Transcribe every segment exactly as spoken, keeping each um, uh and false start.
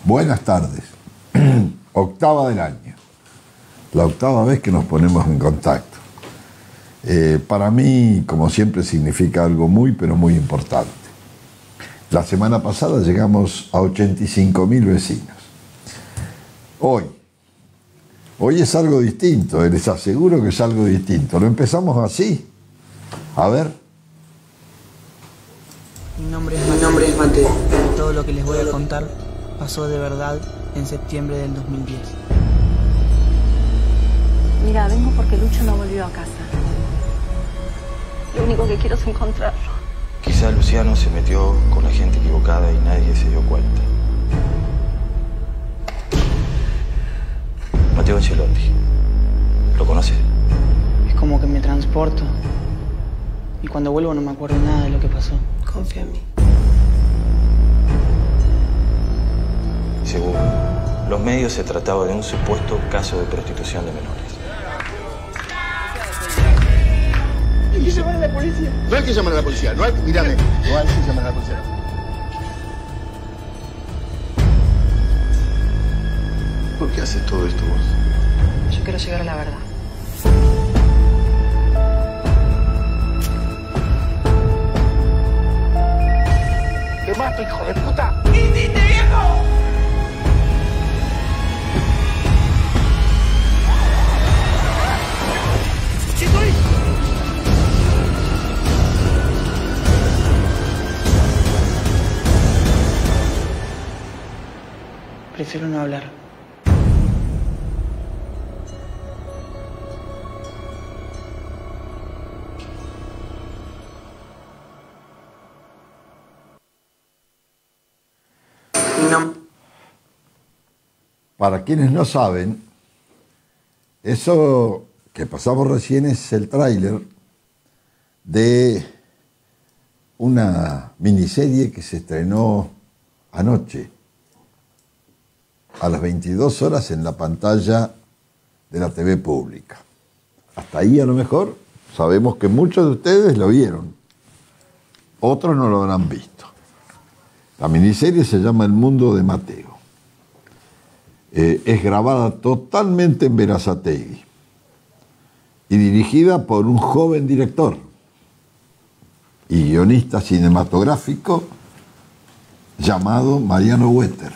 Buenas tardes. Octava del año. La octava vez que nos ponemos en contacto. Eh, para mí, como siempre, significa algo muy, pero muy importante. La semana pasada llegamos a ochenta y cinco mil vecinos. Hoy, hoy es algo distinto, les aseguro que es algo distinto. Lo empezamos así. A ver. Mi nombre es, Mi nombre es Mateo. Todo lo que les voy a contar pasó de verdad en septiembre del dos mil diez. Mira, vengo porque Lucho no volvió a casa. Lo único que quiero es encontrarlo. Quizá Luciano se metió con la gente equivocada y nadie se dio cuenta. Mateo Ancelotti. ¿Lo conoces? Es como que me transporto. Y cuando vuelvo no me acuerdo nada de lo que pasó. Confía en mí. Según los medios, se trataba de un supuesto caso de prostitución de menores. Hay que llamar a la policía. No hay que llamar a la policía. No hay que... Mírame. No hay que llamar a la policía. ¿Por qué haces todo esto vos? Yo quiero llegar a la verdad. ¡Te mato, hijo de puta! ¡Hiciste, viejo! ¡Estoy! Prefiero no hablar. No. Para quienes no saben, eso que pasamos recién es el tráiler de una miniserie que se estrenó anoche a las veintidós horas en la pantalla de la T V pública. Hasta ahí a lo mejor sabemos que muchos de ustedes lo vieron, otros no lo habrán visto. La miniserie se llama El mundo de Mateo. Eh, es grabada totalmente en Berazategui y dirigida por un joven director y guionista cinematográfico llamado Mariano Wetter.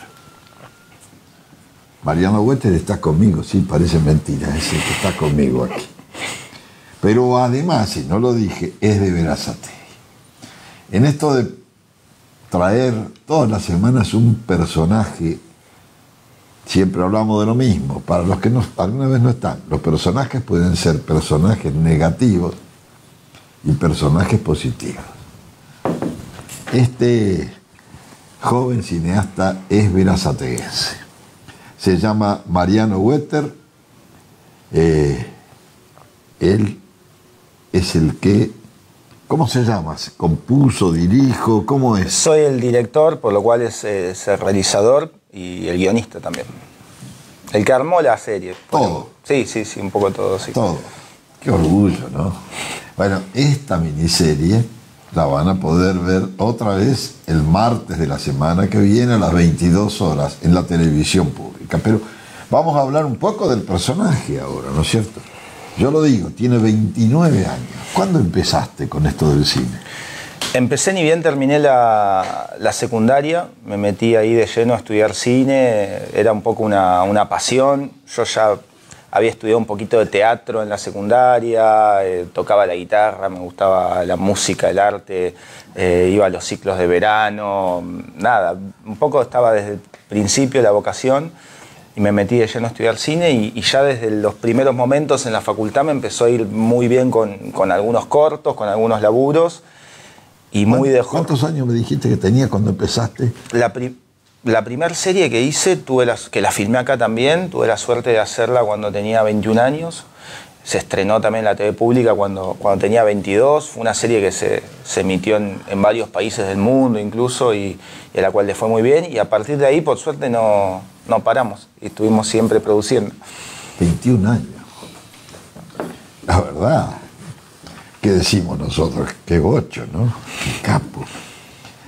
Mariano Wetter está conmigo, sí, parece mentira, es el que está conmigo aquí. Pero además, si no lo dije, es de Berazategui. En esto de traer todas las semanas un personaje, siempre hablamos de lo mismo, para los que no, alguna vez no están, los personajes pueden ser personajes negativos y personajes positivos. Este joven cineasta es berazateguense. Se llama Mariano Wetter. Eh, él es el que, ¿cómo se llama? ¿Compuso, dirijo? ¿Cómo es? Soy el director, por lo cual es, es el realizador y el guionista también. El que armó la serie. Todo. Sí, sí, sí, un poco todo, sí. Todo. Qué orgullo, ¿no? Bueno, esta miniserie la van a poder ver otra vez el martes de la semana que viene a las veintidós horas en la televisión pública. Pero vamos a hablar un poco del personaje ahora, ¿no es cierto? Yo lo digo, tiene veintinueve años. ¿Cuándo empezaste con esto del cine? Empecé ni bien terminé la, la secundaria, me metí ahí de lleno a estudiar cine, era un poco una, una pasión. Yo ya había estudiado un poquito de teatro en la secundaria, eh, tocaba la guitarra, me gustaba la música, el arte, eh, iba a los ciclos de verano, nada, un poco estaba desde el principio la vocación y me metí de lleno a estudiar cine y, y ya desde los primeros momentos en la facultad me empezó a ir muy bien con, con algunos cortos, con algunos laburos. Y muy de ¿Cuántos años me dijiste que tenía cuando empezaste? La, pri la primera serie que hice, tuve la, que la filmé acá también, tuve la suerte de hacerla cuando tenía veintiún años. Se estrenó también en la T V pública cuando, cuando tenía veintidós. Fue una serie que se, se emitió en, en varios países del mundo incluso y, y a la cual le fue muy bien. Y a partir de ahí, por suerte, no, no paramos y estuvimos siempre produciendo. veintiún años. La verdad. ¿Qué decimos nosotros? Qué gocho, ¿no? Qué capo.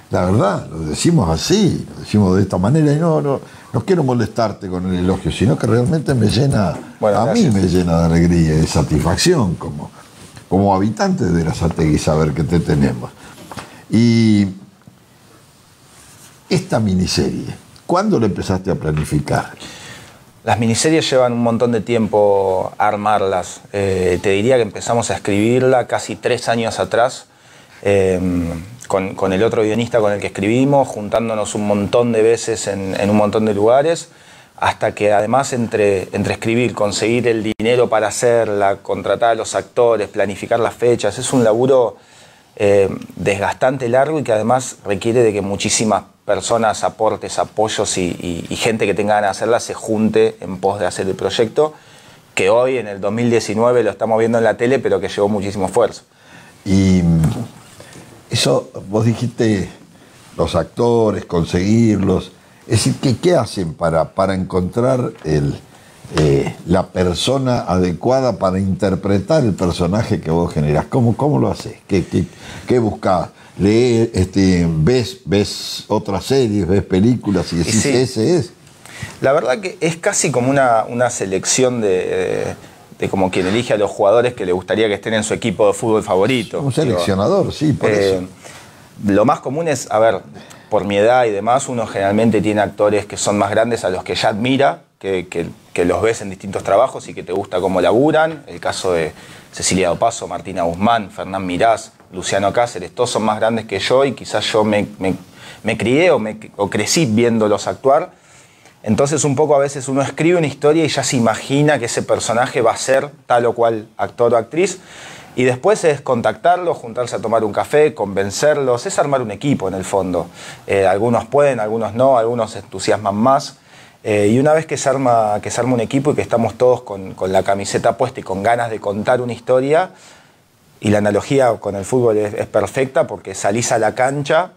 La verdad, lo decimos así, lo decimos de esta manera y no, no, no quiero molestarte con el elogio, sino que realmente me llena, bueno, a gracias. mí me llena de alegría y de satisfacción como, como habitante de Berazategui saber que te tenemos. Y esta miniserie, ¿cuándo la empezaste a planificar? Las miniseries llevan un montón de tiempo a armarlas. Eh, te diría que empezamos a escribirla casi tres años atrás. Eh, Con, con el otro guionista con el que escribimos, juntándonos un montón de veces en, en un montón de lugares, hasta que además entre, entre escribir, conseguir el dinero para hacerla, contratar a los actores, planificar las fechas, es un laburo eh, desgastante, largo y que además requiere de que muchísimas personas, aportes, apoyos y, y, y gente que tenga ganas de hacerla se junte en pos de hacer el proyecto, que hoy en el dos mil diecinueve lo estamos viendo en la tele, pero que llevó muchísimo esfuerzo. Y eso, vos dijiste, los actores, conseguirlos. Es decir, ¿qué, qué hacen para, para encontrar el, eh, la persona adecuada para interpretar el personaje que vos generás? ¿Cómo, cómo lo haces? ¿Qué, qué, qué buscás? ¿Lees, este, ves, ves otras series, ves películas y decís, sí, ese es? La verdad que es casi como una, una selección de... de de como quien elige a los jugadores que le gustaría que estén en su equipo de fútbol favorito. Un seleccionador, digo, sí, por eh, eso. Lo más común es, a ver, por mi edad y demás, uno generalmente tiene actores que son más grandes a los que ya admira, que, que, que los ves en distintos trabajos y que te gusta cómo laburan. El caso de Cecilia Dopazo, Martina Guzmán, Fernán Mirás, Luciano Cáceres, todos son más grandes que yo y quizás yo me, me, me crié o, me, o crecí viéndolos actuar. Entonces un poco a veces uno escribe una historia y ya se imagina que ese personaje va a ser tal o cual actor o actriz y después es contactarlos, juntarse a tomar un café, convencerlos, es armar un equipo en el fondo. Eh, algunos pueden, algunos no, algunos se entusiasman más eh, y una vez que se, arma, que se arma un equipo y que estamos todos con, con la camiseta puesta y con ganas de contar una historia, y la analogía con el fútbol es, es perfecta porque salís a la cancha,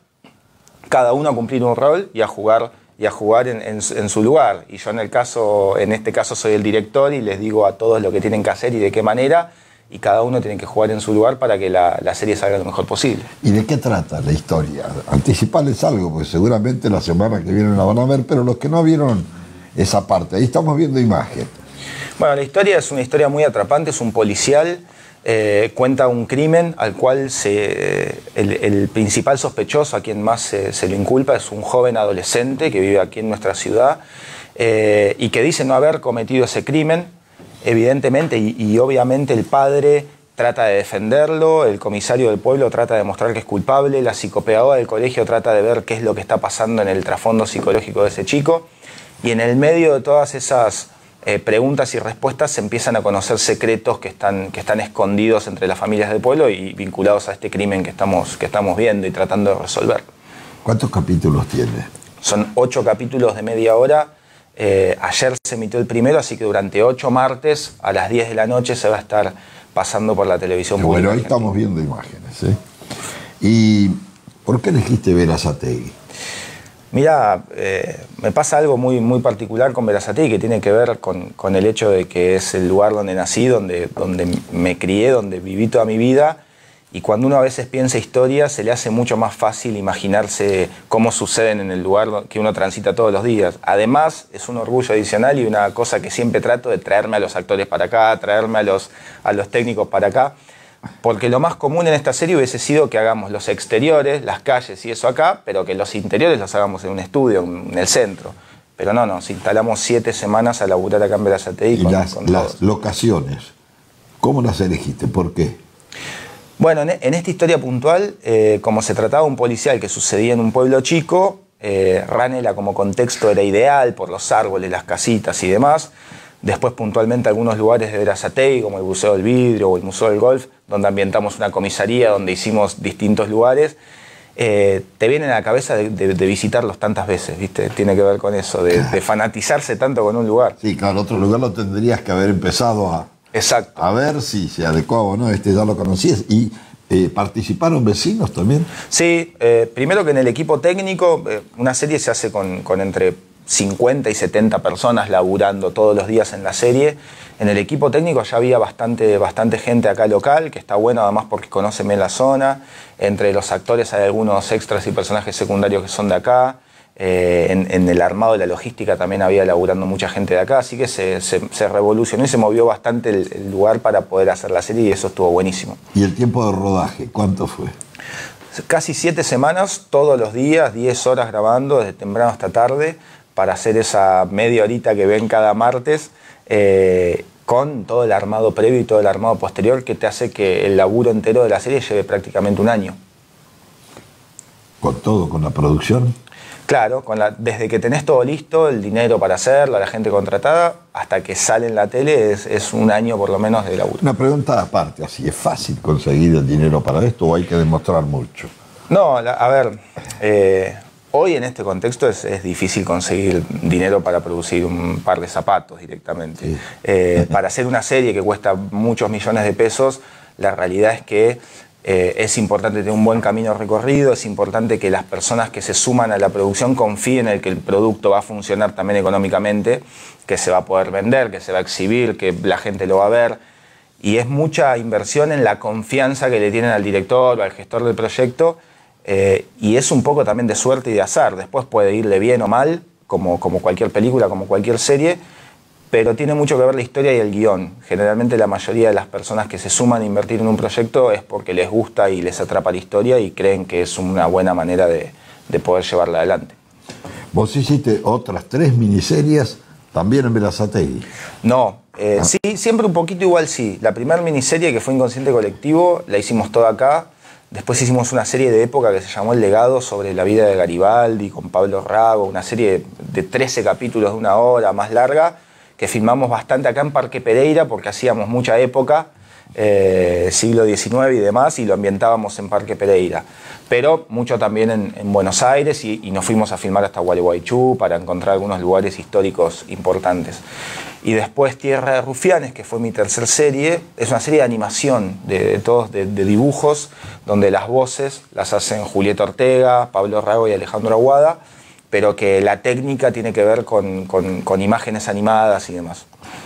cada uno a cumplir un rol y a jugar y a jugar en, en, en su lugar. Y yo en, el caso, en este caso soy el director y les digo a todos lo que tienen que hacer y de qué manera, y cada uno tiene que jugar en su lugar para que la, la serie salga lo mejor posible. ¿Y de qué trata la historia? Anticiparles algo, porque seguramente la semana que viene la van a ver, pero los que no vieron esa parte, ahí estamos viendo imagen. Bueno, la historia es una historia muy atrapante, es un policial. Eh, cuenta un crimen al cual se, el, el principal sospechoso, a quien más se, se lo inculpa, es un joven adolescente que vive aquí en nuestra ciudad eh, y que dice no haber cometido ese crimen, evidentemente, y, y obviamente el padre trata de defenderlo, el comisario del pueblo trata de demostrar que es culpable, la psicopedagoga del colegio trata de ver qué es lo que está pasando en el trasfondo psicológico de ese chico, y en el medio de todas esas Eh, preguntas y respuestas se empiezan a conocer secretos que están, que están escondidos entre las familias del pueblo y vinculados a este crimen que estamos, que estamos viendo y tratando de resolver. ¿Cuántos capítulos tiene? Son ocho capítulos de media hora. Eh, ayer se emitió el primero, así que durante ocho martes a las diez de la noche se va a estar pasando por la televisión pública. Bueno, ahí estamos viendo imágenes. ¿eh? ¿Y por qué elegiste Berazategui? Mira, eh, me pasa algo muy, muy particular con Berazategui que tiene que ver con, con el hecho de que es el lugar donde nací, donde, donde me crié, donde viví toda mi vida, y cuando uno a veces piensa historia se le hace mucho más fácil imaginarse cómo suceden en el lugar que uno transita todos los días. Además, es un orgullo adicional y una cosa que siempre trato de traerme a los actores para acá, traerme a los, a los técnicos para acá, porque lo más común en esta serie hubiese sido que hagamos los exteriores, las calles y eso acá, pero que los interiores los hagamos en un estudio, en el centro. Pero no, nos instalamos siete semanas a laburar acá en Berazategui. ¿Y con, las, con las locaciones? ¿Cómo las elegiste? ¿Por qué? Bueno, en, en esta historia puntual, eh, como se trataba de un policial que sucedía en un pueblo chico, eh, Ranela como contexto era ideal por los árboles, las casitas y demás. Después puntualmente algunos lugares de Berazategui, como el Museo del Vidrio o el Museo del Golf, donde ambientamos una comisaría, donde hicimos distintos lugares, eh, te vienen a la cabeza de, de, de visitarlos tantas veces, ¿viste? Tiene que ver con eso, de, de fanatizarse tanto con un lugar. Sí, claro, otro lugar lo tendrías que haber empezado a, Exacto. a ver si se adecuaba o no, este ya lo conocías. ¿Y eh, participaron vecinos también? Sí, eh, primero que en el equipo técnico, eh, una serie se hace con, con entre cincuenta y setenta personas laburando todos los días en la serie. En el equipo técnico ya había bastante, bastante gente acá local, que está bueno además porque conocen bien la zona. Entre los actores hay algunos extras y personajes secundarios que son de acá. Eh, en, en el armado de la logística también había laburando mucha gente de acá, así que se, se, se revolucionó y se movió bastante el, el lugar para poder hacer la serie y eso estuvo buenísimo. ¿Y el tiempo de rodaje, cuánto fue? Casi siete semanas, todos los días, diez horas grabando, desde temprano hasta tarde, para hacer esa media horita que ven cada martes, eh, con todo el armado previo y todo el armado posterior que te hace que el laburo entero de la serie lleve prácticamente un año. ¿Con todo, con la producción? Claro, con la, desde que tenés todo listo, el dinero para hacerla, la gente contratada, hasta que sale en la tele es, es un año por lo menos de laburo. Una pregunta aparte, ¿así es fácil conseguir el dinero para esto o hay que demostrar mucho? No, la, a ver, eh, hoy en este contexto es, es difícil conseguir dinero para producir un par de zapatos directamente. Sí. Eh, para hacer una serie que cuesta muchos millones de pesos, la realidad es que Eh, es importante tener un buen camino recorrido, es importante que las personas que se suman a la producción confíen en que el producto va a funcionar también económicamente, que se va a poder vender, que se va a exhibir, que la gente lo va a ver. Y es mucha inversión en la confianza que le tienen al director o al gestor del proyecto, eh, y es un poco también de suerte y de azar. Después puede irle bien o mal, como, como cualquier película, como cualquier serie, pero tiene mucho que ver la historia y el guión. Generalmente la mayoría de las personas que se suman a invertir en un proyecto es porque les gusta y les atrapa la historia y creen que es una buena manera de, de poder llevarla adelante. Vos hiciste otras tres miniseries también en Berazategui. No, eh, ah. sí, siempre un poquito igual sí. La primera miniserie, que fue Inconsciente Colectivo, la hicimos toda acá. Después hicimos una serie de época que se llamó El Legado, sobre la vida de Garibaldi, con Pablo Rago, una serie de trece capítulos de una hora, más larga, que filmamos bastante acá en Parque Pereira porque hacíamos mucha época, eh, siglo diecinueve y demás, y lo ambientábamos en Parque Pereira. Pero mucho también en, en Buenos Aires y, y nos fuimos a filmar hasta Gualeguaychú para encontrar algunos lugares históricos importantes. Y después Tierra de Rufianes, que fue mi tercer serie, es una serie de animación, de, de todos, de, de dibujos, donde las voces las hacen Julieta Ortega, Pablo Rago y Alejandro Aguada, pero que la técnica tiene que ver con, con, con imágenes animadas y demás.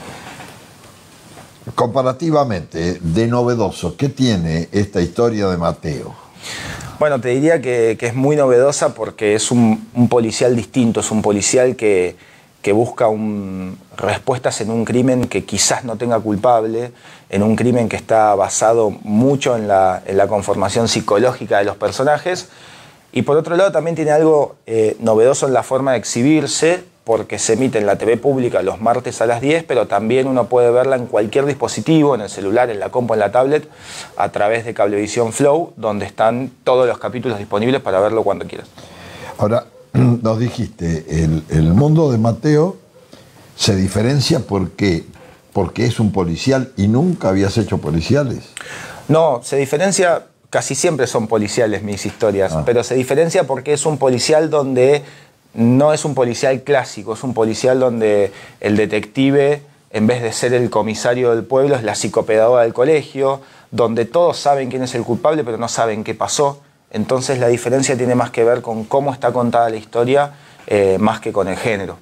Comparativamente, de novedoso, ¿qué tiene esta historia de Mateo? Bueno, te diría que, que es muy novedosa porque es un, un policial distinto, es un policial que, que busca un, respuestas en un crimen que quizás no tenga culpable, en un crimen que está basado mucho en la, en la conformación psicológica de los personajes. Y por otro lado también tiene algo eh, novedoso en la forma de exhibirse, porque se emite en la T V pública los martes a las diez, pero también uno puede verla en cualquier dispositivo, en el celular, en la compu, en la tablet, a través de Cablevisión Flow, donde están todos los capítulos disponibles para verlo cuando quieras. Ahora, nos dijiste, el, el mundo de Mateo se diferencia porque, porque es un policial y nunca habías hecho policiales. No, se diferencia... Casi siempre son policiales mis historias, ah. pero se diferencia porque es un policial donde no es un policial clásico, es un policial donde el detective, en vez de ser el comisario del pueblo, es la psicopedagoga del colegio, donde todos saben quién es el culpable, pero no saben qué pasó. Entonces la diferencia tiene más que ver con cómo está contada la historia, eh, más que con el género.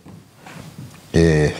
Eh,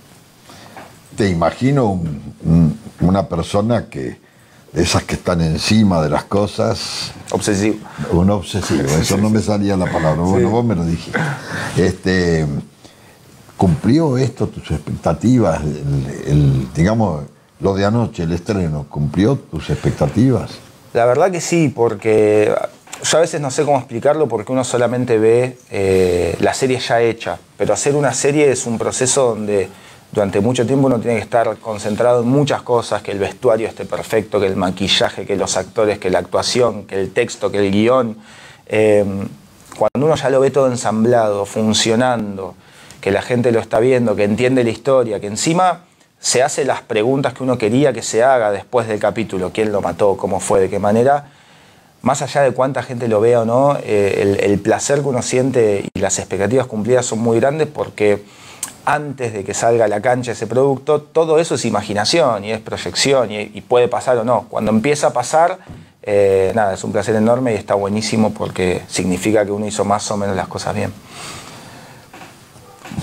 te imagino un, un, una persona que... esas que están encima de las cosas. Obsesivo. Un obsesivo, eso no me salía la palabra. Bueno, sí. Vos me lo dijiste. Este, ¿Cumplió esto tus expectativas? El, el, digamos, lo de anoche, el estreno, ¿cumplió tus expectativas? La verdad que sí, porque yo a veces no sé cómo explicarlo porque uno solamente ve eh, la serie ya hecha, pero hacer una serie es un proceso donde durante mucho tiempo uno tiene que estar concentrado en muchas cosas, que el vestuario esté perfecto, que el maquillaje, que los actores, que la actuación, que el texto, que el guión. Eh, cuando uno ya lo ve todo ensamblado, funcionando, que la gente lo está viendo, que entiende la historia, que encima se hace las preguntas que uno quería que se haga después del capítulo, quién lo mató, cómo fue, de qué manera, más allá de cuánta gente lo vea o no, eh, el, el placer que uno siente y las expectativas cumplidas son muy grandes porque antes de que salga a la cancha ese producto, todo eso es imaginación y es proyección y, y puede pasar o no. Cuando empieza a pasar, eh, nada, es un placer enorme y está buenísimo porque significa que uno hizo más o menos las cosas bien.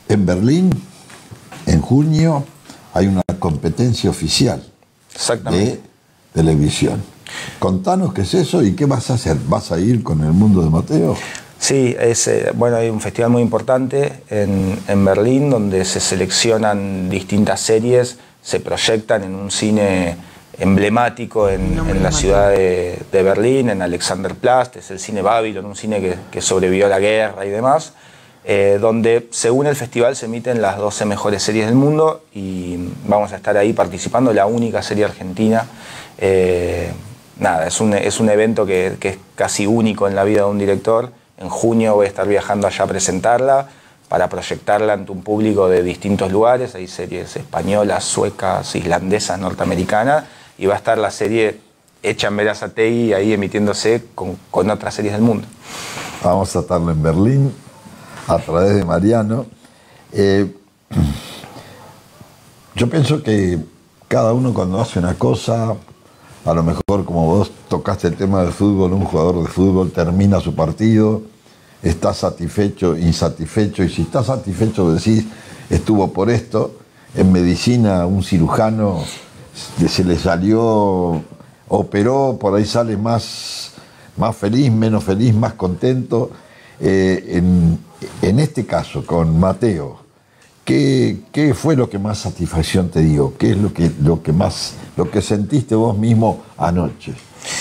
En Berlín, en junio, hay una competencia oficial de televisión. Contanos qué es eso y qué vas a hacer. ¿Vas a ir con El Mundo de Mateo? Sí, es, eh, bueno, hay un festival muy importante en, en Berlín donde se seleccionan distintas series, se proyectan en un cine emblemático en, en la ciudad de, de Berlín, en Alexanderplatz, es el cine Babylon, un cine que, que sobrevivió a la guerra y demás, eh, donde según el festival se emiten las doce mejores series del mundo y vamos a estar ahí participando, la única serie argentina. Eh, nada, es un, es un evento que, que es casi único en la vida de un director. En junio voy a estar viajando allá a presentarla, para proyectarla ante un público de distintos lugares. Hay series españolas, suecas, islandesas, norteamericanas, y va a estar la serie hecha en Berazategui ahí emitiéndose con, con otras series del mundo. Vamos a estarlo en Berlín a través de Mariano. Eh, yo pienso que cada uno cuando hace una cosa, a lo mejor como vos tocaste el tema del fútbol, un jugador de fútbol termina su partido, está satisfecho, insatisfecho, y si está satisfecho decís, estuvo por esto. En medicina un cirujano se le salió, operó, por ahí sale más, más feliz, menos feliz, más contento. Eh, en, en este caso, con Mateo, ¿qué, qué fue lo que más satisfacción te dio? ¿Qué es lo que, lo que más, lo que sentiste vos mismo anoche?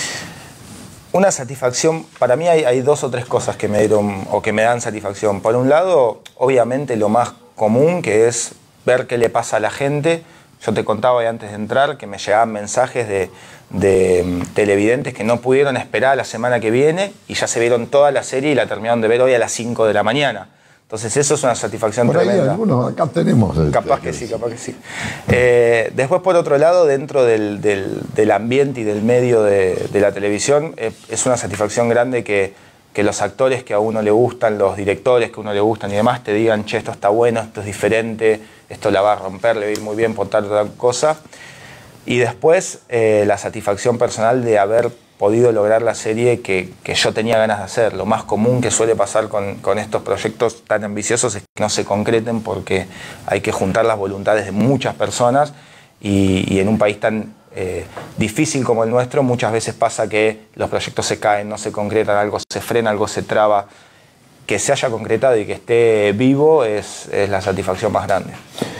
Una satisfacción, para mí hay, hay dos o tres cosas que me dieron o que me dan satisfacción. Por un lado, obviamente lo más común, que es ver qué le pasa a la gente. Yo te contaba antes de entrar que me llegaban mensajes de, de televidentes que no pudieron esperar a la semana que viene y ya se vieron toda la serie y la terminaron de ver hoy a las cinco de la mañana. Entonces eso es una satisfacción por tremenda. Ahí algunos acá tenemos. Capaz que sí, capaz que sí. Eh, después, por otro lado, dentro del, del, del ambiente y del medio de, de la televisión, eh, es una satisfacción grande que, que los actores que a uno le gustan, los directores que a uno le gustan y demás, te digan, che, esto está bueno, esto es diferente, esto la va a romper, le va a ir muy bien por tal o tal cosa. Y después, eh, la satisfacción personal de haber podido lograr la serie que, que yo tenía ganas de hacer. Lo más común que suele pasar con, con estos proyectos tan ambiciosos es que no se concreten porque hay que juntar las voluntades de muchas personas y, y en un país tan eh, difícil como el nuestro muchas veces pasa que los proyectos se caen, no se concretan, algo se frena, algo se traba. Que se haya concretado y que esté vivo es, es la satisfacción más grande.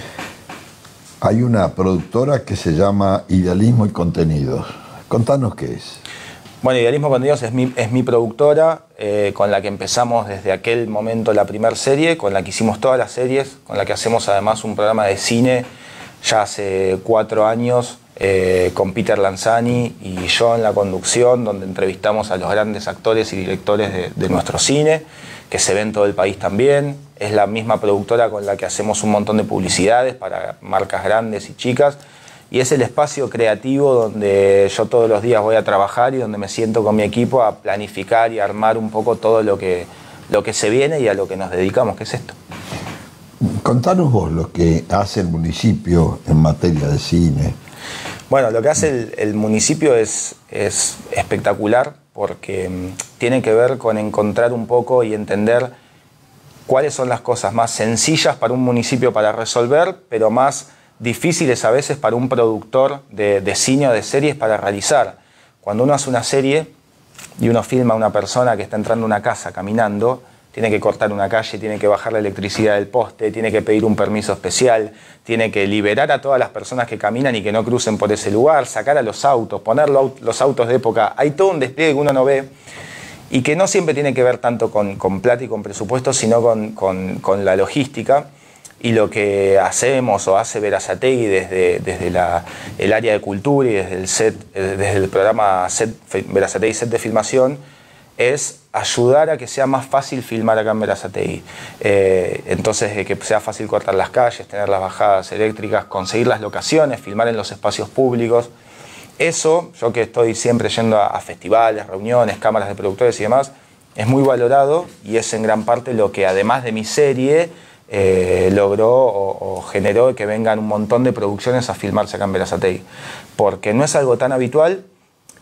Hay una productora que se llama Idealismo y Contenidos. Contanos qué es. Bueno, Idealismo Contenidos es mi, es mi productora, eh, con la que empezamos desde aquel momento la primera serie, con la que hicimos todas las series, con la que hacemos además un programa de cine ya hace cuatro años, eh, con Peter Lanzani y yo en la conducción, donde entrevistamos a los grandes actores y directores de, de nuestro cine, que se ve en todo el país también. Es la misma productora con la que hacemos un montón de publicidades para marcas grandes y chicas. Y es el espacio creativo donde yo todos los días voy a trabajar y donde me siento con mi equipo a planificar y armar un poco todo lo que, lo que se viene y a lo que nos dedicamos, que es esto. Contanos vos lo que hace el municipio en materia de cine. Bueno, lo que hace el, el municipio es, es espectacular porque um, tiene que ver con encontrar un poco y entender cuáles son las cosas más sencillas para un municipio para resolver, pero más difíciles a veces para un productor de, de cine o de series para realizar. Cuando uno hace una serie y uno filma a una persona que está entrando a una casa caminando, tiene que cortar una calle, tiene que bajar la electricidad del poste, tiene que pedir un permiso especial, tiene que liberar a todas las personas que caminan y que no crucen por ese lugar, sacar a los autos, poner los autos de época. Hay todo un despliegue que uno no ve y que no siempre tiene que ver tanto con, con plata y con presupuesto, sino con, con, con la logística. Y lo que hacemos o hace Berazategui desde, desde la, el área de cultura y desde el, set, desde el programa set, Berazategui Set de Filmación es ayudar a que sea más fácil filmar acá en Berazategui. Eh, entonces, que sea fácil cortar las calles, tener las bajadas eléctricas, conseguir las locaciones, filmar en los espacios públicos. Eso, yo que estoy siempre yendo a, a festivales, reuniones, cámaras de productores y demás, es muy valorado y es en gran parte lo que, además de mi serie, Eh, logró o, o generó que vengan un montón de producciones a filmarse acá en Berazategui. Porque no es algo tan habitual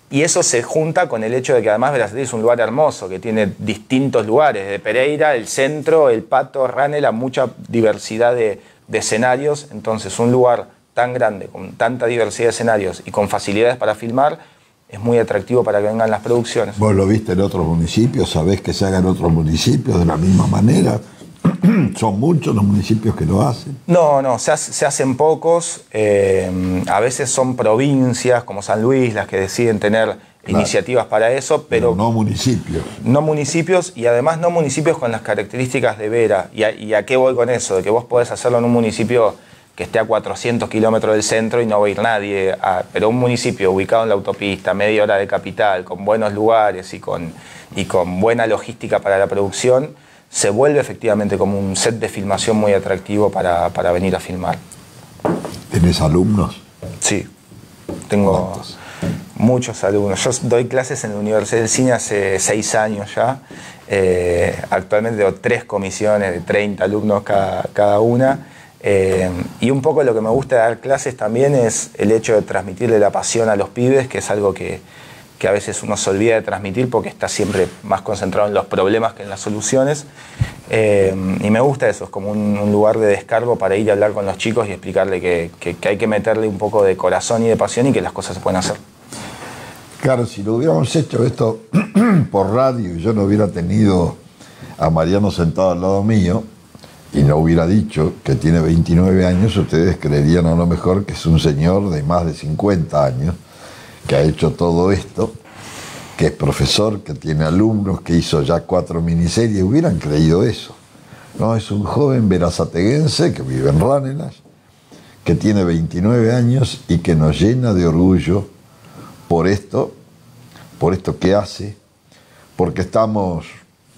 Y eso se junta con el hecho de que además Berazategui es un lugar hermoso, que tiene distintos lugares, de Pereira, el centro, el Pato, Ranela, mucha diversidad de, de escenarios. Entonces un lugar tan grande, con tanta diversidad de escenarios y con facilidades para filmar, es muy atractivo para que vengan las producciones. ¿Vos lo viste en otros municipios? ¿Sabés que se haga en otros municipios de la misma manera? ¿Son muchos los municipios que lo hacen? No, no, se, hace, se hacen pocos. Eh, a veces son provincias como San Luis las que deciden tener claro. iniciativas para eso, pero, pero no municipios. No municipios y además no municipios con las características de Vera. ¿Y a, y a qué voy con eso? De que vos podés hacerlo en un municipio que esté a cuatrocientos kilómetros del centro y no va a ir nadie, a, pero un municipio ubicado en la autopista, media hora de capital, con buenos lugares y con, y con buena logística para la producción, se vuelve efectivamente como un set de filmación muy atractivo para, para venir a filmar. ¿Tenés alumnos? Sí, tengo ¿Cuántos? Muchos alumnos. Yo doy clases en la Universidad del Cine hace seis años ya. Eh, actualmente tengo tres comisiones de treinta alumnos cada, cada una. Eh, y un poco lo que me gusta de dar clases también es el hecho de transmitirle la pasión a los pibes, que es algo que, que a veces uno se olvida de transmitir porque está siempre más concentrado en los problemas que en las soluciones. Eh, y me gusta eso, es como un, un lugar de descargo para ir a hablar con los chicos y explicarle que, que, que hay que meterle un poco de corazón y de pasión y que las cosas se pueden hacer. Claro, si lo hubiéramos hecho esto por radio y yo no hubiera tenido a Mariano sentado al lado mío, y no hubiera dicho que tiene veintinueve años, ustedes creerían a lo mejor que es un señor de más de cincuenta años, que ha hecho todo esto, que es profesor, que tiene alumnos, que hizo ya cuatro miniseries, hubieran creído eso. No, es un joven berazateguense que vive en Ranelas, que tiene veintinueve años y que nos llena de orgullo por esto, por esto que hace, porque estamos...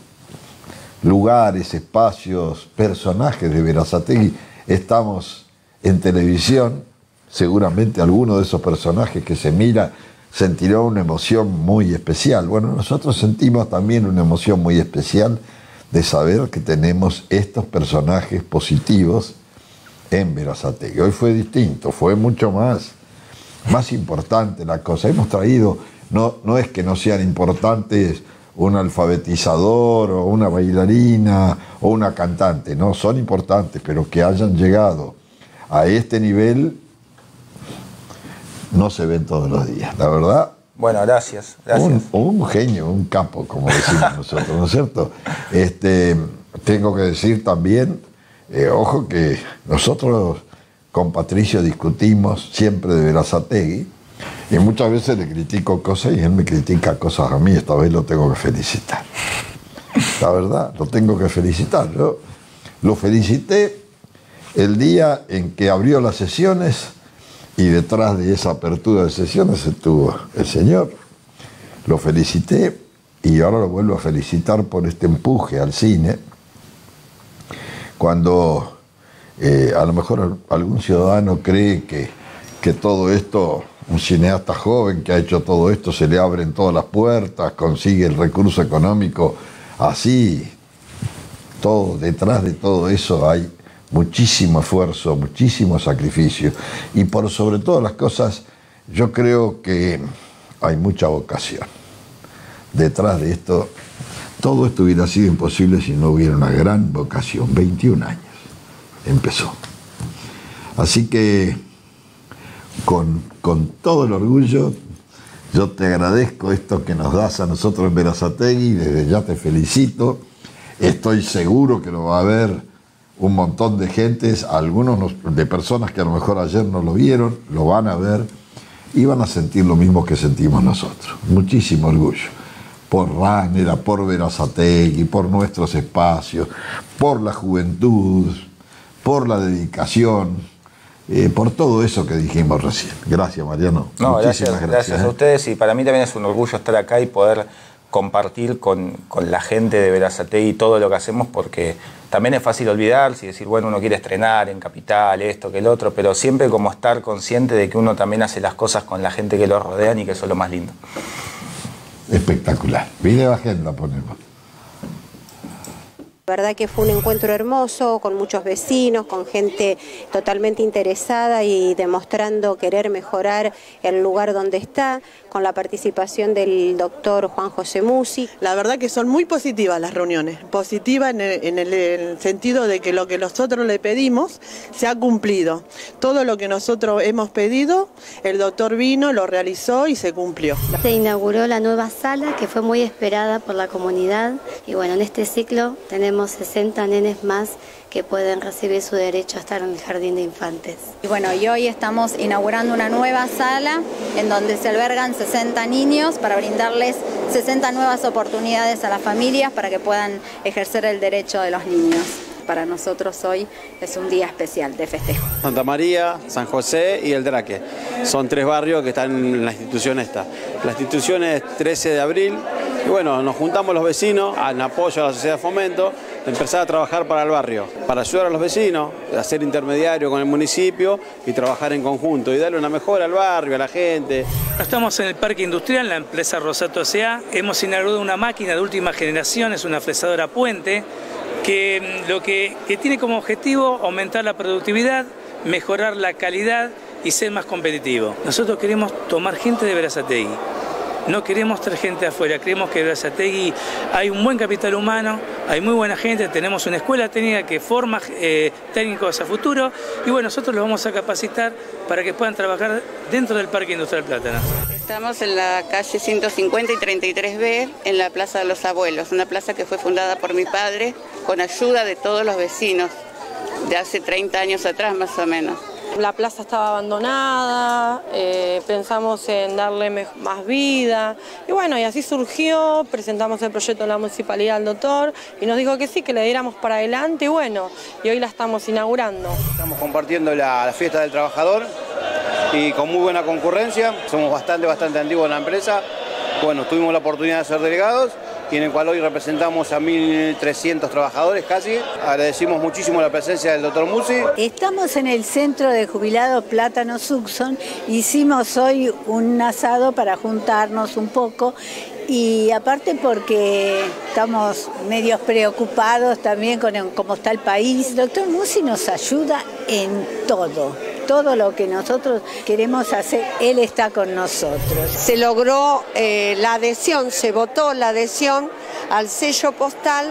lugares, espacios, personajes de Berazategui, estamos en televisión, seguramente alguno de esos personajes que se mira sentirá una emoción muy especial. Bueno, nosotros sentimos también una emoción muy especial de saber que tenemos estos personajes positivos en Berazategui. Hoy fue distinto, fue mucho más, más importante la cosa. Hemos traído, no, no es que no sean importantes un alfabetizador o una bailarina o una cantante, no, son importantes, pero que hayan llegado a este nivel no se ven todos los días, la verdad. Bueno, gracias, gracias. Un, un genio, un capo, como decimos nosotros, ¿no es cierto? Este, tengo que decir también, eh, ojo que nosotros con Patricio discutimos siempre de Berazategui, y muchas veces le critico cosas y él me critica cosas a mí. Esta vez lo tengo que felicitar. La verdad, lo tengo que felicitar. Yo lo felicité el día en que abrió las sesiones y detrás de esa apertura de sesiones estuvo el señor. Lo felicité y ahora lo vuelvo a felicitar por este empuje al cine. Cuando eh, a lo mejor algún ciudadano cree que, que todo esto... un cineasta joven que ha hecho todo esto, se le abren todas las puertas, consigue el recurso económico así. Todo, detrás de todo eso hay muchísimo esfuerzo, muchísimo sacrificio. Y por sobre todas las cosas, yo creo que hay mucha vocación. Detrás de esto, todo esto hubiera sido imposible si no hubiera una gran vocación. veintiún años empezó. Así que Con, con todo el orgullo, yo te agradezco esto que nos das a nosotros en Berazategui, desde ya te felicito. Estoy seguro que lo va a ver un montón de gentes, algunos de personas que a lo mejor ayer no lo vieron, lo van a ver y van a sentir lo mismo que sentimos nosotros. Muchísimo orgullo. Por Ranela, por Berazategui, por nuestros espacios, por la juventud, por la dedicación. Eh, por todo eso que dijimos recién. Gracias, Mariano. No, Muchísimas gracias, gracias, gracias ¿eh? a ustedes y para mí también es un orgullo estar acá y poder compartir con, con la gente de Berazategui todo lo que hacemos, porque también es fácil olvidarse y decir, bueno, uno quiere estrenar en Capital, esto, que el otro, pero siempre como estar consciente de que uno también hace las cosas con la gente que lo rodean y que eso es lo más lindo. Espectacular. Video agenda ponemos. La verdad que fue un encuentro hermoso, con muchos vecinos, con gente totalmente interesada y demostrando querer mejorar el lugar donde está, con la participación del doctor Juan José Musi. La verdad que son muy positivas las reuniones, positivas en el, en el, en el sentido de que lo que nosotros le pedimos se ha cumplido. Todo lo que nosotros hemos pedido, el doctor vino, lo realizó y se cumplió. Se inauguró la nueva sala que fue muy esperada por la comunidad y bueno, en este ciclo tenemos sesenta nenes más que pueden recibir su derecho a estar en el jardín de infantes. Y bueno, y hoy estamos inaugurando una nueva sala en donde se albergan sesenta niños para brindarles sesenta nuevas oportunidades a las familias para que puedan ejercer el derecho de los niños. Para nosotros hoy es un día especial de festejo. Santa María, San José y El Draque. Son tres barrios que están en la institución esta. La institución es trece de abril y bueno, nos juntamos los vecinos en apoyo a la sociedad de fomento, de empezar a trabajar para el barrio, para ayudar a los vecinos, de hacer intermediario con el municipio y trabajar en conjunto y darle una mejora al barrio, a la gente. Estamos en el Parque Industrial, en la empresa Rosato S A Hemos inaugurado una máquina de última generación, es una fresadora Puente, que lo que, que tiene como objetivo aumentar la productividad, mejorar la calidad y ser más competitivo. Nosotros queremos tomar gente de Berazategui, no queremos traer gente de afuera, creemos que en Berazategui hay un buen capital humano, hay muy buena gente, tenemos una escuela técnica que forma eh, técnicos a futuro y bueno, nosotros los vamos a capacitar para que puedan trabajar dentro del Parque Industrial Plátano. Estamos en la calle ciento cincuenta y treinta y tres B, en la Plaza de los Abuelos, una plaza que fue fundada por mi padre con ayuda de todos los vecinos, de hace treinta años atrás más o menos. La plaza estaba abandonada, eh, pensamos en darle más vida y bueno, y así surgió, presentamos el proyecto de la municipalidad al doctor y nos dijo que sí, que le diéramos para adelante y bueno, y hoy la estamos inaugurando. Estamos compartiendo la, la fiesta del trabajador y con muy buena concurrencia, somos bastante, bastante antiguos en la empresa, bueno, tuvimos la oportunidad de ser delegados y en el cual hoy representamos a mil trescientos trabajadores casi. Agradecimos muchísimo la presencia del doctor Musi. Estamos en el centro de jubilados Plátano Suxon, hicimos hoy un asado para juntarnos un poco y aparte porque estamos medios preocupados también con el, cómo está el país. El doctor Musi nos ayuda en todo. Todo lo que nosotros queremos hacer, él está con nosotros. Se logró eh, la adhesión, se votó la adhesión al sello postal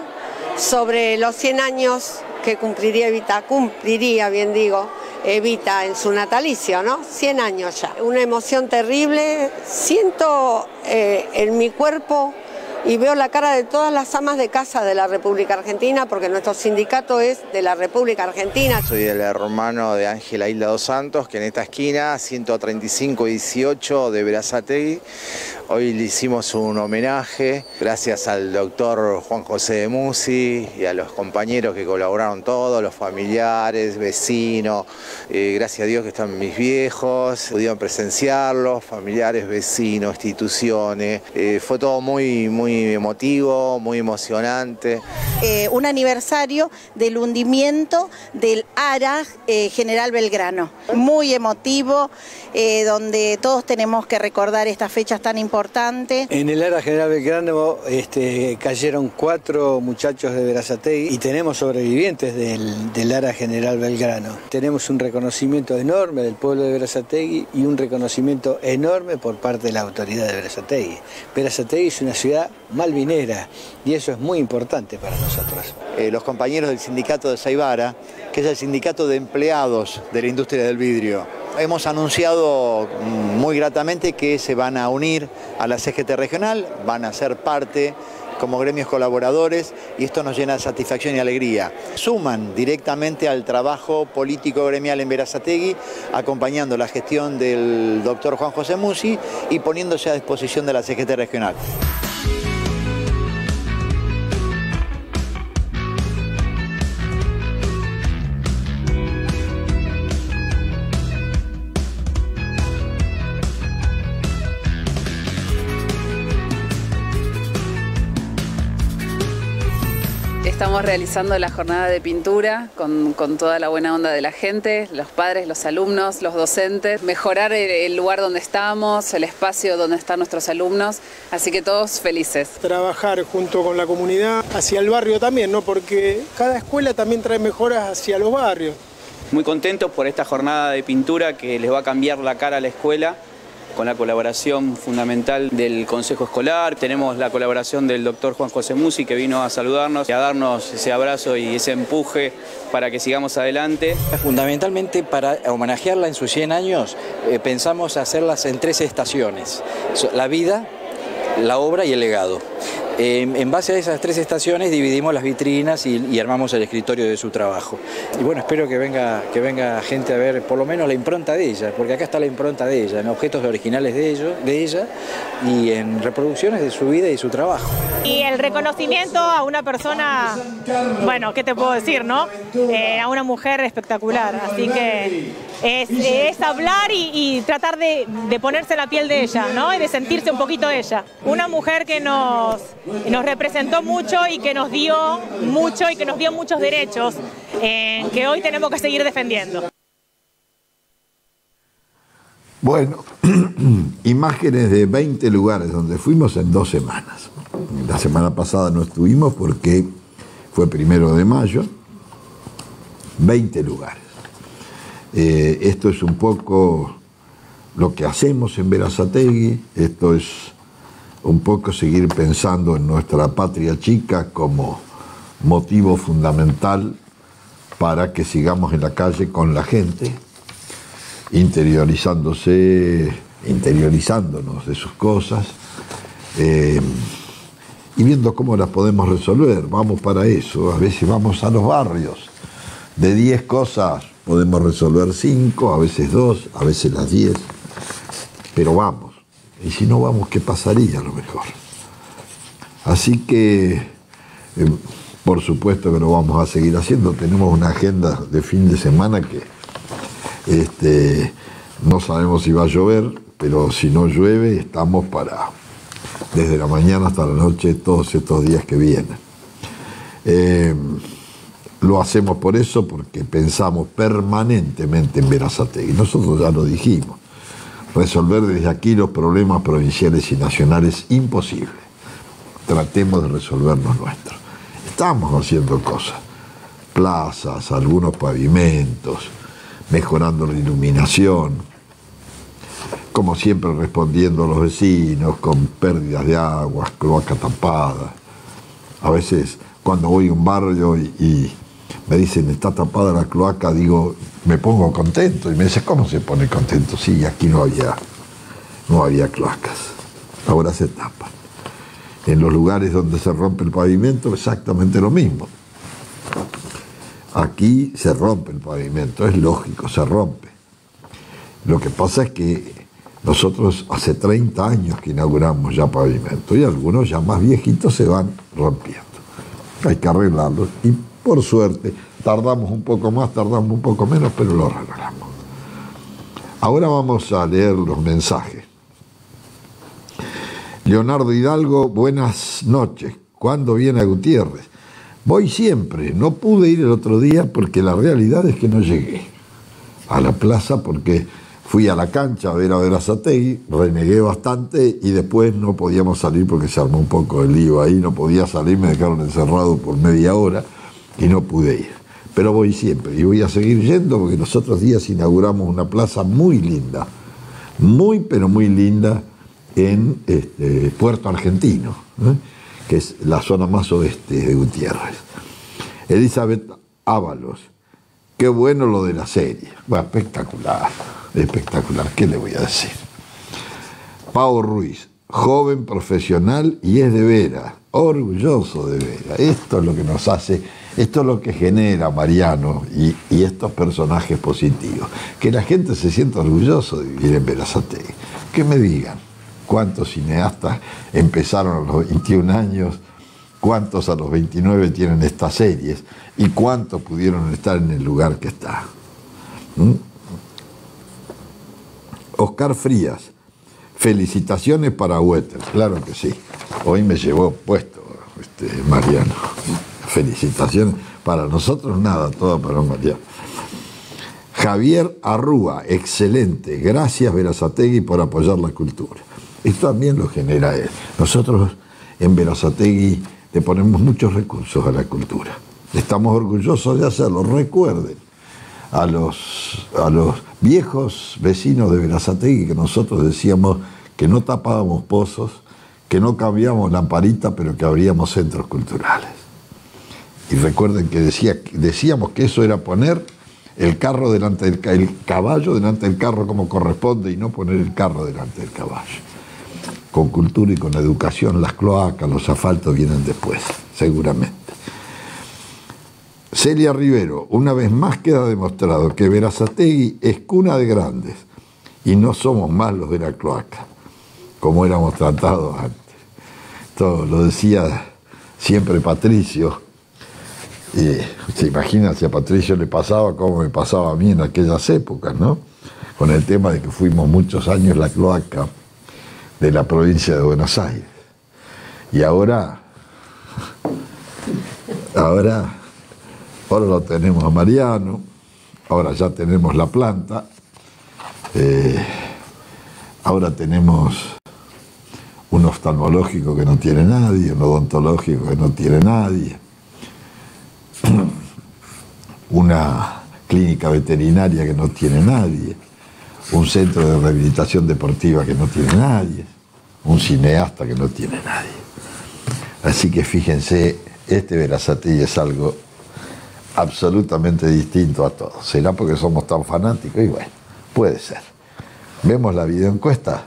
sobre los cien años que cumpliría Evita, cumpliría, bien digo, Evita en su natalicio, ¿no? cien años ya. Una emoción terrible, siento eh, en mi cuerpo y veo la cara de todas las amas de casa de la República Argentina, porque nuestro sindicato es de la República Argentina. Soy el hermano de Ángela Hilda dos Santos, que en esta esquina, ciento treinta y cinco dieciocho de Berazategui, hoy le hicimos un homenaje, gracias al doctor Juan José Musi y a los compañeros que colaboraron todos, los familiares, vecinos, eh, gracias a Dios que están mis viejos, pudieron presenciarlos, familiares, vecinos, instituciones, eh, fue todo muy, muy emotivo, muy emocionante. Eh, un aniversario del hundimiento del ARA eh, General Belgrano, muy emotivo, eh, donde todos tenemos que recordar estas fechas tan importantes. En el ARA General Belgrano este, cayeron cuatro muchachos de Berazategui y tenemos sobrevivientes del, del ARA General Belgrano. Tenemos un reconocimiento enorme del pueblo de Berazategui y un reconocimiento enorme por parte de la autoridad de Berazategui. Berazategui es una ciudad malvinera y eso es muy importante para nosotros. Eh, los compañeros del sindicato de Saibara, que es el sindicato de empleados de la industria del vidrio, hemos anunciado muy gratamente que se van a unir a la C G T regional, van a ser parte como gremios colaboradores y esto nos llena de satisfacción y alegría. Suman directamente al trabajo político gremial en Berazategui, acompañando la gestión del doctor Juan José Musi y poniéndose a disposición de la C G T regional. Estamos Estamos realizando la jornada de pintura con, con toda la buena onda de la gente, los padres, los alumnos, los docentes, mejorar el, el lugar donde estamos, el espacio donde están nuestros alumnos, así que todos felices. Trabajar junto con la comunidad hacia el barrio también, ¿no? Porque cada escuela también trae mejoras hacia los barrios. Muy contentos por esta jornada de pintura que les va a cambiar la cara a la escuela, con la colaboración fundamental del Consejo Escolar. Tenemos la colaboración del doctor Juan José Musi, que vino a saludarnos y a darnos ese abrazo y ese empuje para que sigamos adelante. Fundamentalmente para homenajearla en sus cien años, eh, pensamos hacerlas en tres estaciones: la vida, la obra y el legado. Eh, en base a esas tres estaciones dividimos las vitrinas y, y armamos el escritorio de su trabajo. Y bueno, espero que venga, que venga gente a ver por lo menos la impronta de ella, porque acá está la impronta de ella, en objetos originales de, ello, de ella y en reproducciones de su vida y su trabajo. Y el reconocimiento a una persona, bueno, ¿qué te puedo decir, no? Eh, a una mujer espectacular, así que es, es hablar y, y tratar de, de ponerse en la piel de ella, ¿no? Y de sentirse un poquito ella. Una mujer que nos... nos representó mucho y que nos dio mucho y que nos dio muchos derechos eh, que hoy tenemos que seguir defendiendo. Bueno, imágenes de veinte lugares donde fuimos en dos semanas. La semana pasada no estuvimos porque fue primero de mayo. veinte lugares. Eh, esto es un poco lo que hacemos en Berazategui, esto es un poco seguir pensando en nuestra patria chica como motivo fundamental para que sigamos en la calle con la gente, interiorizándose, interiorizándonos de sus cosas eh, y viendo cómo las podemos resolver. Vamos para eso, a veces vamos a los barrios. De diez cosas podemos resolver cinco, a veces dos, a veces las diez, pero vamos. Y si no vamos, ¿qué pasaría a lo mejor? Así que, eh, por supuesto que lo vamos a seguir haciendo. Tenemos una agenda de fin de semana que este, no sabemos si va a llover, pero si no llueve, estamos para, desde la mañana hasta la noche, todos estos días que vienen. Eh, lo hacemos por eso, porque pensamos permanentemente en Berazategui. Nosotros ya lo dijimos. Resolver desde aquí los problemas provinciales y nacionales, imposible. Tratemos de resolver los nuestros. Estamos haciendo cosas. Plazas, algunos pavimentos, mejorando la iluminación, como siempre respondiendo a los vecinos con pérdidas de agua, cloaca tapada. A veces cuando voy a un barrio y, y me dicen está tapada la cloaca, digo, me pongo contento y me dice, ¿cómo se pone contento? Sí, aquí no había, no había cloacas, ahora se tapan. En los lugares donde se rompe el pavimento, exactamente lo mismo. Aquí se rompe el pavimento, es lógico, se rompe. Lo que pasa es que nosotros hace treinta años que inauguramos ya pavimento y algunos ya más viejitos se van rompiendo. Hay que arreglarlos y por suerte tardamos un poco más, tardamos un poco menos, pero lo arreglamos. Ahora vamos a leer los mensajes. Leonardo Hidalgo, buenas noches. ¿Cuándo viene a Gutiérrez? Voy siempre. No pude ir el otro día porque la realidad es que no llegué a la plaza porque fui a la cancha a ver a Berazategui, renegué bastante y después no podíamos salir porque se armó un poco el lío ahí, no podía salir, me dejaron encerrado por media hora y no pude ir. Pero voy siempre y voy a seguir yendo porque los otros días inauguramos una plaza muy linda, muy pero muy linda en este, Puerto Argentino, ¿eh? que es la zona más oeste de Gutiérrez. Elizabeth Ábalos, qué bueno lo de la serie. Bueno, espectacular, espectacular, ¿qué le voy a decir? Pau Ruiz, joven profesional y es de Vera, orgulloso de Vera. Esto es lo que nos hace, esto es lo que genera Mariano y, y estos personajes positivos. Que la gente se sienta orgulloso de vivir en Berazategui. Que me digan cuántos cineastas empezaron a los veintiún años, cuántos a los veintinueve tienen estas series y cuántos pudieron estar en el lugar que está. ¿Mm? Oscar Frías, felicitaciones para Wetter. Claro que sí, hoy me llevó puesto este, Mariano. felicitaciones. Para nosotros nada, todo para Mariano. Javier Arrúa, excelente. Gracias Berazategui por apoyar la cultura. Esto también lo genera él. Nosotros en Berazategui le ponemos muchos recursos a la cultura. Estamos orgullosos de hacerlo. Recuerden a los, a los viejos vecinos de Berazategui que nosotros decíamos que no tapábamos pozos, que no cambiábamos lamparita, pero que abríamos centros culturales. Y recuerden que decía, decíamos que eso era poner el carro delante del el caballo delante del carro como corresponde y no poner el carro delante del caballo. Con cultura y con educación, las cloacas, los asfaltos vienen después, seguramente. Celia Rivero, una vez más queda demostrado que Berazategui es cuna de grandes y no somos más los de la cloaca, como éramos tratados antes. Esto lo decía siempre Patricio. Y se imagina si a Patricio le pasaba como me pasaba a mí en aquellas épocas, ¿no? Con el tema de que fuimos muchos años la cloaca de la provincia de Buenos Aires. Y ahora, ahora, ahora lo tenemos a Mariano, ahora ya tenemos la planta, eh, ahora tenemos un oftalmológico que no tiene nadie, un odontológico que no tiene nadie, una clínica veterinaria que no tiene nadie, un centro de rehabilitación deportiva que no tiene nadie, un cineasta que no tiene nadie. Así que fíjense, este Berazategui es algo absolutamente distinto a todos. ¿Será porque somos tan fanáticos? Y bueno, puede ser. ¿Vemos la videoencuesta?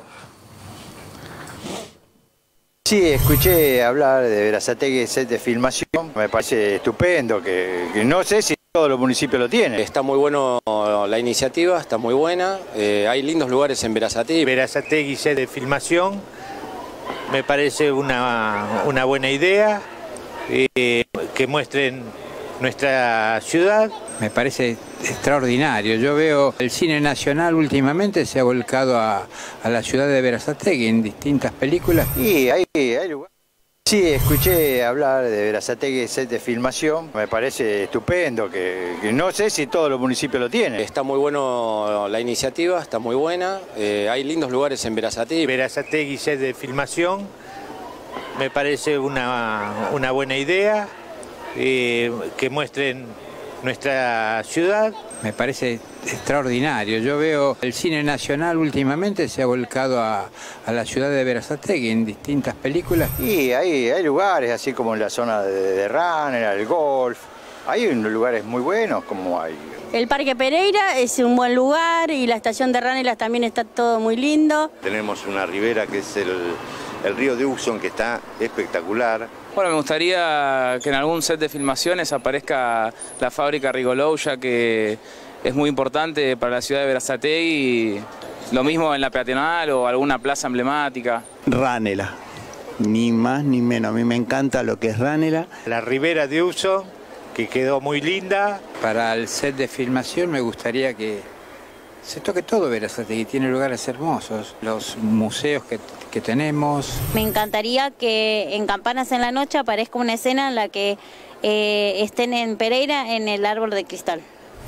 Sí, escuché hablar de Berazategui, set de filmación. Me parece estupendo, que, que no sé si todos los municipios lo tienen. Está muy bueno la iniciativa, está muy buena. Eh, hay lindos lugares en Berazategui. Berazategui, set de filmación, me parece una, una buena idea. Eh, que muestren nuestra ciudad. Me parece extraordinario. Yo veo el cine nacional últimamente se ha volcado a, a la ciudad de Berazategui en distintas películas. Y hay, hay lugares. Sí, escuché hablar de Berazategui, set de filmación. Me parece estupendo, que, que no sé si todos los municipios lo tienen. Está muy bueno la iniciativa, está muy buena. Eh, hay lindos lugares en Berazategui. Berazategui, set de filmación, me parece una, una buena idea. Eh, que muestren nuestra ciudad. Me parece extraordinario. Yo veo el cine nacional últimamente se ha volcado a, a la ciudad de Berazategui en distintas películas. Y hay, hay lugares, así como en la zona de, de Ranera, el golf. Hay unos lugares muy buenos, como hay. El Parque Pereira es un buen lugar y la estación de Ranera también está todo muy lindo. Tenemos una ribera que es el, el río de Uxon, que está espectacular. Bueno, me gustaría que en algún set de filmaciones aparezca la fábrica Rigolou, ya que es muy importante para la ciudad de Berazategui. Lo mismo en la peatonal o alguna plaza emblemática. Ranela, ni más ni menos. A mí me encanta lo que es Ranela. La ribera de Uxon, que quedó muy linda. Para el set de filmación me gustaría que se toque todo Berazategui, tiene lugares hermosos, los museos que, que tenemos. Me encantaría que en Campanas en la Noche aparezca una escena en la que eh, estén en Pereira en el árbol de cristal.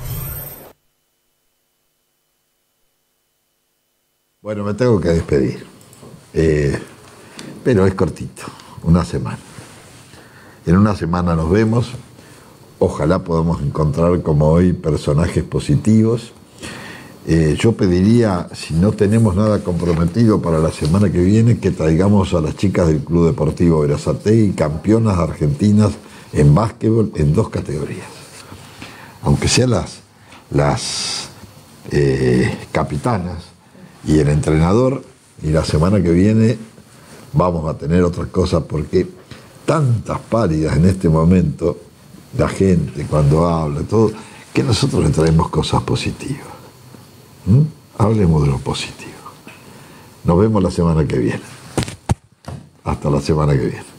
Bueno, me tengo que despedir, eh, pero es cortito, una semana. En una semana nos vemos, ojalá podamos encontrar como hoy personajes positivos. Eh, yo pediría, si no tenemos nada comprometido para la semana que viene, que traigamos a las chicas del Club Deportivo Berazategui, campeonas argentinas en básquetbol en dos categorías. Aunque sean las, las eh, capitanas y el entrenador, y la semana que viene vamos a tener otras cosas, porque tantas pálidas en este momento, la gente cuando habla, todo, que nosotros le traemos cosas positivas. ¿Mm? Hablemos de lo positivo. Nos vemos la semana que viene. Hasta la semana que viene.